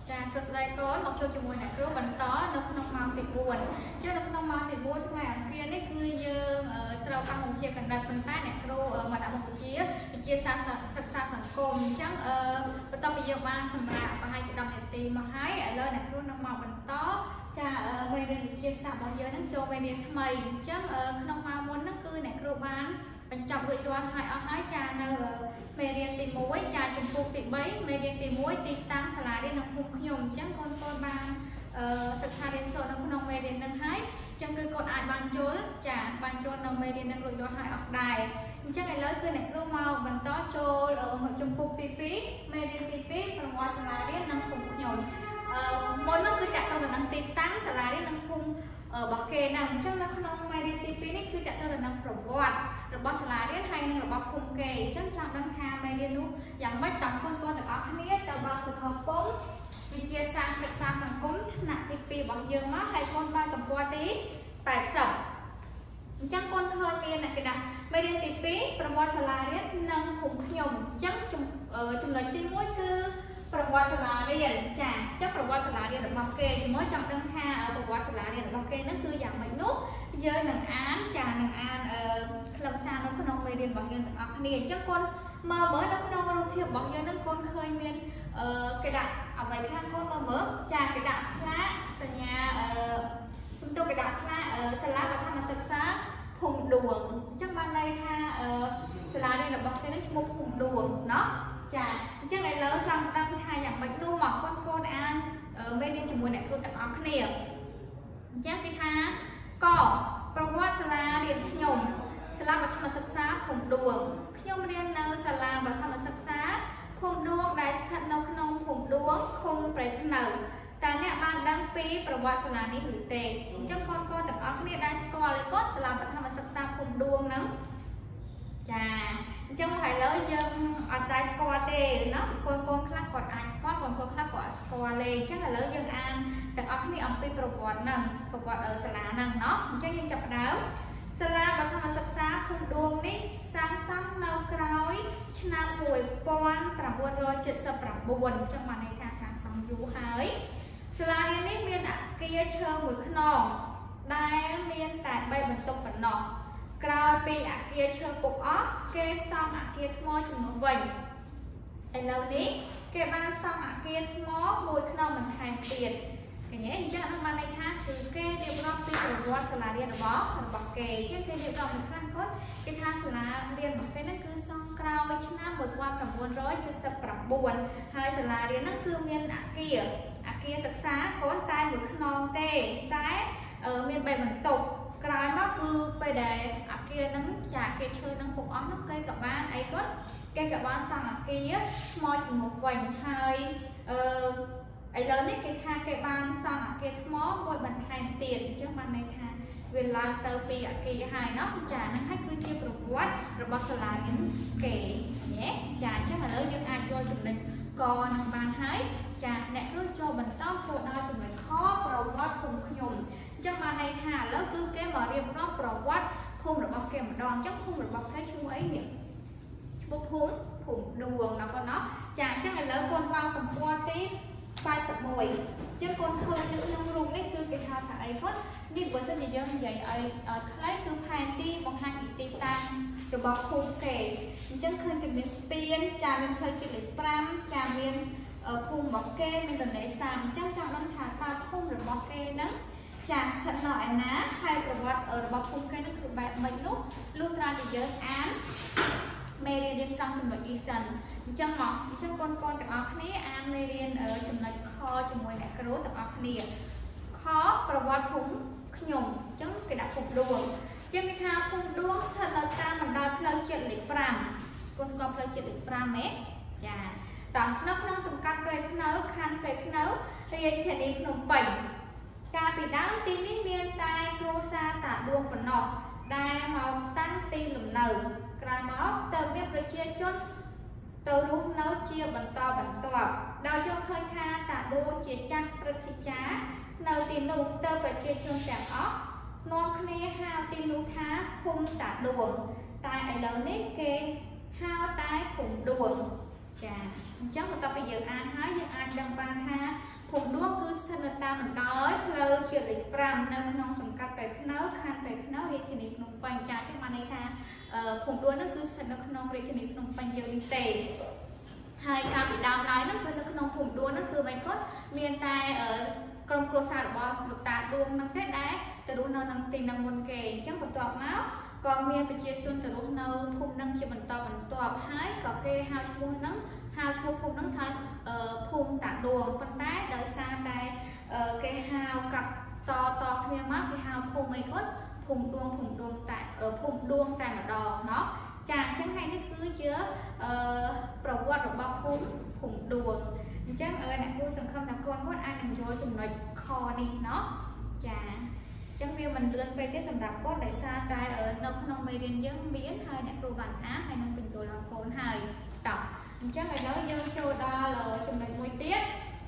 ចាសួស្តីកូនមកចូលជាមួយអ្នកគ្រូបន្តនៅក្នុងម៉ោងទី4ចឹងនៅក្នុងម៉ោងទី4ថ្ងៃអង្គារនេះគឺយើងត្រូវបានបង្ជាកណ្ដាលប៉ុន្តែអ្នកគ្រូមកដាក់មុខវិជ្ជាសាស្ត្រសិក្សាសង្គមអញ្ចឹងបន្ទាប់ពីយើងបានសម្រាប់ប្រហែលជា10នាទីមកហើយឥឡូវអ្នកគ្រូនឹងមកបន្តចាមេរៀនវិទ្យាសាស្ត្ររបស់យើងនឹងចូលមេរៀនថ្មីអញ្ចឹងក្នុងម៉ោងមុនហ្នឹងគឺអ្នកគ្រូបានបញ្ចប់រួចរាល់ហើយអស់ហើយចានៅមេរៀនទី1ចាចំពោះទី3មេរៀនទី1ទីតាំងសាលារៀននៅភូមិខ្ញុំអញ្ចឹងកូនបានសិក្សារៀនសូត្រនៅក្នុងមេរៀនហ្នឹងហើយអញ្ចឹងគឺកូនអាចបានចូលចាបានចូលនៅមេរៀនហ្នឹងរួចរាល់ហើយអស់ដែរអញ្ចឹងឥឡូវគឺអ្នកគ្រូមកបន្តចូលចំពោះទី2មេរៀនទី2ប្រវត្តិសាលារៀននៅភូមិខ្ញុំមុននោះគឺចាក់ទៅនឹងទីតាំងសាលារៀននៅភូមិរបស់គេហ្នឹងអញ្ចឹងនៅក្នុងមេរៀនទី2នេះគឺចាក់ទៅនឹងប្រវត្តិរបស់សាលារៀនហើយនិងរបស់ភូមិគេអញ្ចឹងចង់ដឹងថាមេរៀននោះយ៉ាងម៉េចតើកូនទាំងអស់គ្នាទៅបើកសភៅពុម្ពវិទ្យាសាស្ត្រសិក្សាសង្គមថ្នាក់ទី2របស់យើងមកហើយកូនបានទំព័រទី80អញ្ចឹងកូនឃើញមានគេដាក់មេរៀនទី2ប្រវត្តិសាលារៀននិងភូមិខ្ញុំអញ្ចឹងចំណុចទី1គឺប្រវត្តិសាលារៀនចាអញ្ចឹងប្រវត្តិសាលារៀនរបស់គេជាមួយចង់ដឹងថាប្រវត្តិសាលារៀនរបស់គេនឹងគឺយ៉ាងម៉េចនោះយើងនឹងអានចានឹងអានខ្លឹមសារនៅក្នុងមេរៀនរបស់យើងទាំងអស់គ្នាអញ្ចឹងកូនមើលនៅក្នុងរូបភាពរបស់យើងនឹងកូនឃើញមានគេដាក់អ្វីខ្លះកូនមើលចាគេដាក់ផ្លាកសញ្ញាសំទោសគេដាក់ផ្លាកសាលាបឋមសិក្សាភូមិដួងអញ្ចឹងបានន័យថាសាលារៀនរបស់គេនឹងឈ្មោះភូមិដួងណោះចាអញ្ចឹងឥឡូវចង់ដឹងថាយ៉ាងម៉េចនោះមកកូនអានមេរៀនជាមួយអ្នកគ្រូទាំងអស់គ្នាអញ្ចឹងគេថាកប្រវត្តិសាលារៀនខ្ញុំសាលាបឋមសិក្សាភូមិដួងខ្ញុំរៀននៅសាលាបឋមសិក្សាភូមិដួងដែលស្ថិតនៅក្នុងភូមិដួងឃុំព្រៃភ្នៅតើអ្នកបានដឹងពីប្រវត្តិសាលានេះឬទេអញ្ចឹងកូនទាំងអស់គ្នាដែលស្គាល់ទេសាលាបឋមសិក្សាភូមិដួងហ្នឹងចាអញ្ចឹងឥឡូវយើងអត់តែស្គាល់ទេណាកូនខ្លះគាត់អាចស្គាល់កូនខ្លះគាត់អត់ស្គាល់ទេអញ្ចឹងឥឡូវយើងអានទាំងអស់គ្នាអំពីប្រវត្តិហ្នឹងប្រវត្តិសាលាហ្នឹងเนาะអញ្ចឹងយើងចាប់ផ្ដើមសាលាបឋមសិក្សាភូមិដួងនេះសាងសង់នៅក្រោយឆ្នាំ1979អញ្ចឹងបានន័យថាសាងសង់យូរហើយសាលារៀននេះមានអគារឈើមួយខ្នងដែលមានតែ3បន្ទប់ប៉ុណ្ណោះក្រោយពីអគារឈើពុកអស់គេសង់អគារថ្មជំនួសវិញឥឡូវនេះគេបានសង់អគារថ្មមួយខ្នងបន្ថែមទៀតឃើញទេអញ្ចឹងបានន័យថាគឺគេរៀបរាប់ពីប្រវត្តិសាលារៀនរបស់គេគេរៀបរាប់មួយខ្លះគាត់គេថាសាលារៀនរបស់គេហ្នឹងគឺសង់ក្រោយឆ្នាំ1979ហើយសាលារៀនហ្នឹងគឺមានអគារសិក្សាកូនតែមួយខ្នងទេតែមាន3បន្ទប់ក្រោយមកគឺពេលដែលអគារហ្នឹងចាអគារឈើហ្នឹងពុកអស់ហ្នឹងគេក៏បានអីគាត់គេក៏បានសង់អគារថ្មជំនួសវិញហើយឥឡូវនេះគេថាគេបានសង់អគារថ្មមួយបន្ថែមទៀតអញ្ចឹងបានន័យថាវាឡើងទៅពីអគារហើយเนาะចាហ្នឹងហើយគឺជាប្រវត្តិរបស់សាលារៀនគេញ៉េចាអញ្ចឹងឥឡូវយើងអាចយកចំណុចកនឹងបានហើយចាអ្នកគ្រូចូលបន្តចូលដល់ចំណុចខប្រវត្តិភូមិខ្ញុំអញ្ចឹងបានន័យថាឥឡូវគឺគេមករៀបរាប់ប្រវត្តិភូមិរបស់គេម្ដងអញ្ចឹងភូមិរបស់គេឈ្មោះអីនេះឈ្មោះភូមិដួងណាកូនเนาะចាអញ្ចឹងឥឡូវកូនបើកទំព័រទី81អញ្ចឹងកូនឃើញនៅក្នុងរូបនេះគឺគេហៅថាអីគាត់នេះបើសិនជាយើងនិយាយឲ្យខ្លីគឺផែនទីបង្ហាញពីទីតាំងរបស់ភូមិគេអញ្ចឹងឃើញគេមានស្ពានចាមានផ្លូវជាតិលេខ5ចាមានភូមិរបស់គេមានរនេសាមអញ្ចឹងចង់ដឹងថាតើភូមិរបស់គេហ្នឹងចាស្ថិតនៅឯណាហើយប្រវត្តិរបស់ភូមិគេហ្នឹងគឺបែបម៉េចនោះលុះត្រាតែយើងអានមេរៀនត្រង់ចំណុចអ៊ីសិនអញ្ចឹងកូនទាំងអស់គ្នាអានមេរៀនចំណុចខជាមួយអ្នកគ្រូទាំងអស់គ្នាខប្រវត្តិភូមិខ្ញុំអញ្ចឹងគេដាក់ភូមិដួងជាគេថាភូមិដួងស្ថិតនៅតាមបណ្ដោយផ្លូវជាតិលេខ5កូនស្គាល់ផ្លូវជាតិលេខ5ទេចាតើនៅក្នុងសង្កាត់ព្រៃភ្នៅខណ្ឌព្រៃភ្នៅរាជធានីភ្នំពេញកាលពីដើមទីនេះមានតែគ្រួសារតាដួងប៉ុណ្ណោះដែលមកតាំងទីលំនៅក្រោយមកទៅមានប្រជាជនទៅរស់នៅជាបន្តបន្ទាប់ដោយយកឃើញថាតាដួងជាចាស់ព្រឹទ្ធាចារ្យនៅទីនោះទៅប្រជាជនទាំងអស់នាំគ្នាហៅទីនោះថាភូមិតាដួងតែឥឡូវនេះគេហៅតែភូមិដួងចាអញ្ចឹងបន្ទាប់ពីយើងអានហើយយើងអាចដឹងបានថា phùng đuông cứ thân tam đói lâu chuyện lịch pram nâng nông sầm cắt bẹp nấu khan bẹp nấu đi thì nịp nông bánh trà chắc mà này tha phùng đuông nó cứ thân nông đi thì nịp nông bánh giờ đi tề hai cam bị đào đói nó cứ nông phùng đuông nó cứ bánh cốt miền tai ở trong cơ sở bỏ một tạ đuông nông tết đá từ đuông nó nông tiền nông buồn kề chắc một tọt máu còn miền bên chia chun từ đuông nó phùng nông chỉ mình tọt hái có kê hao chua nắng hao chua phùng nắng thôi phùng tạ đuông bên đá đợi xa tay cái hao cặp to kia mắt cái hao phùng mấy cốt phùng đuông tại ở phùng đuông tại mà đò nó chàng chẳng hay nó cứ chứa bảo quạt của bao phùng đuông chắc ở này cô sừng không là con có ai đừng cho chúng nói kho đi nó chà chẳng vì mình lươn về cái sầm đạp có tại xa tay ở nông nông mê điên dân biến hay nè đồ bản áp hay nông bình rồi làm khốn hài đọc chắc là đó dân châu đa là chúng này mùi tiết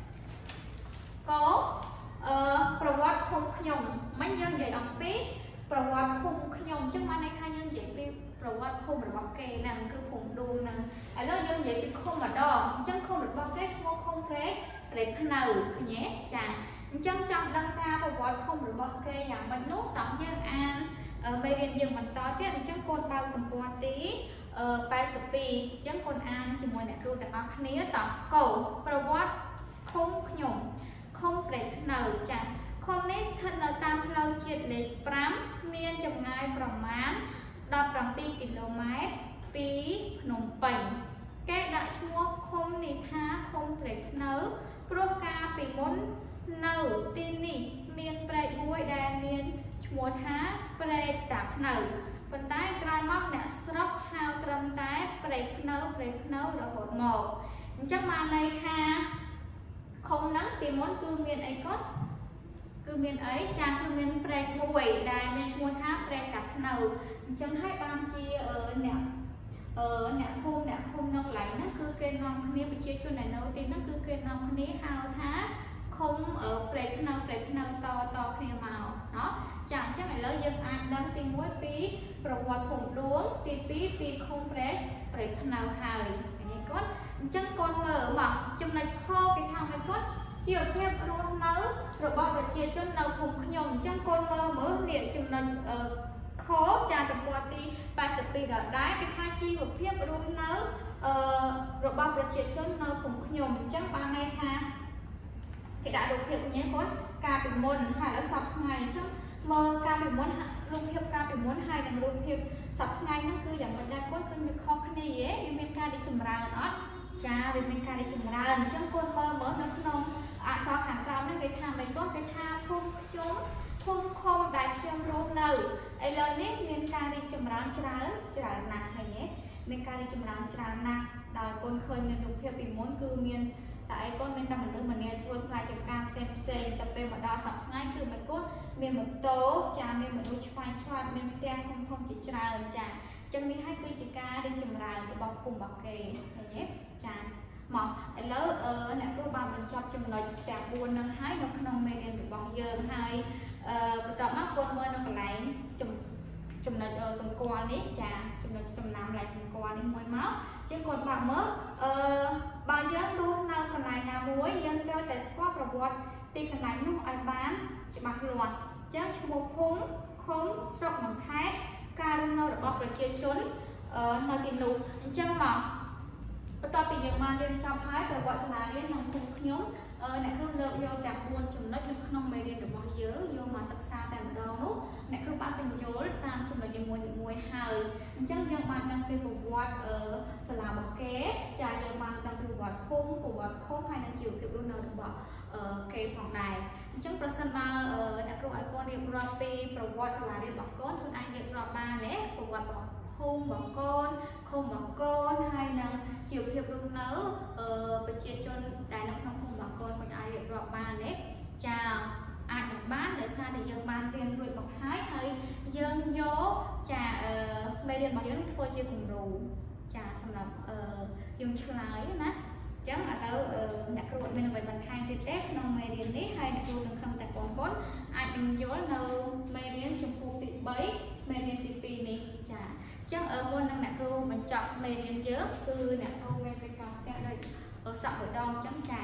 có bảo quạt không nhung mấy dân vậy ông biết bảo quạt không nhung chứ mà này hai nhân vậy biết bảo quạt không được bọc kê nàng cứ phùng đuông nàng ở đó dân vậy biết không mà đo chân không được bọc kê không rét để nở nhé chàng chân trong đăng ta bảo quạt không được bọc kê dạng bánh nút tổng dân an bây điên dừng mình to tiết chân côn bao tầm qua tí bài spi chân côn an chỉ muốn đẹp luôn để bọc nía tổng cầu bảo quạt không nhung không để nở chàng không nét thân ở tam lâu triệt lịch pram miên trong ngayประมาณ17 km ពីភ្នំពេញគេដាក់ឈ្មោះឃុំនេះថាឃុំព្រែកភ្នៅព្រោះកាលពីមុននៅទីនេះមានព្រែកមួយដែលមានឈ្មោះថាព្រែកតាភ្នៅប៉ុន្តែក្រោយមកអ្នកស្រុកហៅត្រឹមតែព្រែកភ្នៅរហូតមកអញ្ចឹងបានន័យថាឃុំហ្នឹងពីមុនគឺមានអីគាត់គឺមានអីចាគឺមានព្រែកមួយដែលមានឈ្មោះថាព្រែកតាភ្នៅអញ្ចឹងឲ្យបានជាអ្នកភូមិនៅកន្លែងហ្នឹងគឺគេនាំគ្នាប្រជាជនដែលនៅទីហ្នឹងគឺគេនាំគ្នាហៅថាឃុំព្រែកភ្នៅតគ្នាមកเนาะចាអញ្ចឹងឥឡូវយើងអាចដឹងទី1ពីប្រវត្តិភូមិដួងទី2ពីឃុំព្រែកភ្នៅហើយនេះគាត់អញ្ចឹងកូនមើលមកចំណុចខគេថាឲ្យគាត់ជីវភាពរស់នៅរបស់ប្រជាជននៅភូមិខ្ញុំអញ្ចឹងកូនមើលនេះចំណុចខចាតំព័ន្ធទី82ដល់ដែរគេថាជីវភាពរស់នៅរបស់ប្រជាជននៅភូមិខ្ញុំអញ្ចឹងបានន័យថាគេដាក់រូបភាពនេះគាត់ការពីមុនហើយឥឡូវសប្តាហ៍ថ្ងៃអញ្ចឹងមើលការពីមុនរូបភាពការពីមុនហើយនឹងរូបភាពសប្តាហ៍ថ្ងៃហ្នឹងគឺយ៉ាងម៉េចដែរគាត់គឺវាខុសគ្នាវាមានការរីកចម្រើនអត់ចាវាមានការរីកចម្រើនអញ្ចឹងកូនមើលនៅក្នុងអក្សរខាងក្រោមនេះគេថាមិនគាត់គេថាភូមិខ្ញុំភូមិខុំដែលខ្ញុំរស់នៅឥឡូវនេះមានការរីកចម្រើនច្រើនណាស់ហើយមានការរីកចម្រើនច្រើនណាស់ដោយកូនឃើញមានរូបភាពពីមុនគឺមានតែឯកូនមានតែមនុស្សម្នាធ្វើស្រែចម្ការផ្សេងតែពេលមកដល់សប្តាហ៍ថ្ងៃគឺមិនកូនមានម៉ូតូចាមានមនុស្សឆ្វេងឆ្វាតមានផ្ទះធំជាច្រើនចាអញ្ចឹងនេះហើយគឺជាការរីកចម្រើនរបស់ភូមិរបស់គេឃើញទេចាមកឥឡូវអ្នកគ្រូបានបញ្ចប់ចំណុចទាំង4ហ្នឹងហើយនៅក្នុងមេរៀនរបស់យើងហើយបន្តមកកូនមើលនៅកន្លែងចំណុចសម្គាល់នេះចាចំណុចចំណាំឡៃសម្គាល់នេះមួយមកជាងកូនបាក់មើលបើយើងរស់នៅកន្លែងណាមួយយើងត្រូវតែស្គាល់ប្រវត្តិទីកន្លែងនោះឲ្យបានច្បាស់លាស់អញ្ចឹងឈ្មោះភូមិឃុំស្រុកនិងខេត្តការរស់នៅរបស់ប្រជាជននៅទីនោះអញ្ចឹងមកបន្ទាប់ពីយើងបានរៀនចប់ហើយប្រវត្តិសាលារៀនក្នុងភូមិខ្ញុំអ្នកគ្រូលើកយកទាំង4ចំណុចនៅក្នុងមេរៀនរបស់យើងយកមកសិក្សាតែម្ដងនោះអ្នកគ្រូបានបញ្ចូលតាមចំណុចនីមួយៗហើយអញ្ចឹងយើងបានដឹងពីប្រវត្តិសាលារបស់គេចាយើងបានដឹងពីប្រវត្តិភូមិប្រវត្តិឃុំហើយនិងជីវភាពរស់នៅរបស់គេផងដែរអញ្ចឹងប្រសិនបើអ្នកគ្រូឲ្យកូនរៀបរាប់ពីប្រវត្តិសាលារៀនរបស់កូនខ្លួនឯងរៀបរាប់បានទេប្រវត្តិរបស់ភូមិរបស់កូនឃុំរបស់កូនហើយនិងជីវភាពរស់នៅប្រជាជនដែលនៅក្នុងភូមិរបស់កូនមិនអាចរៀបរាប់បានទេចាអាចនឹងបានដោយសារតែយើងបានរៀនរួចមកហើយយើងយកចាមេរៀនរបស់យើងធ្វើជាគំរូចាសម្រាប់យើងឆ្លើយណាចឹងឥឡូវអ្នកគ្រូមានអ្វីបន្ថែមទៀតទេក្នុងមេរៀននេះហើយអ្នកគ្រូសង្ឃឹមតែបងប្អូនអាចនឹងយល់នៅមេរៀនចំពោះទី3មេរៀនទី2នេះចាចឹងមុននឹងអ្នកគ្រូបញ្ចប់មេរៀនយើងគឺអ្នកគ្រូមានកិច្ចការផ្ទះដូចសក់មួយដងចឹងចា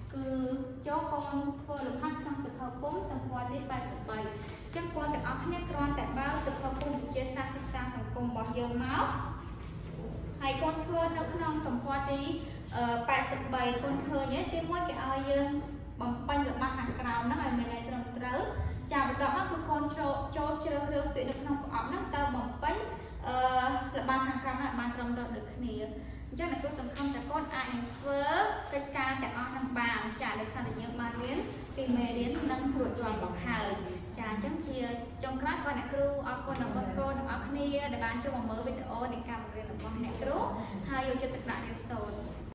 cứ cho con thưa được hát trong sự hợp bốn trong qua đến 37 chắc con được óc nhé con tại bao sự hợp bốn chia xa sức xa sản cùng bỏ giờ máu hay con thưa nó không trong qua đi 87 con thưa nhé cái mỗi cái ao dương bằng bánh được mặt hàng cào nó là mình này trong trớ chào và tao cứ con cho chơi được tụi được không óc nó tao bằng bánh là bàn hàng cào là bàn trong được nè chắc là tôi sẵn không là con ai vớ cái ca để on năm bàn trả được sao để nhiều bàn đến vì mẹ đến nâng ruột tròn bọc hời trả chắc chia trong class con này kêu con là con ở kia để bán cho một mới video để cầm về là con này kêu hai vô cho tất cả đều sôi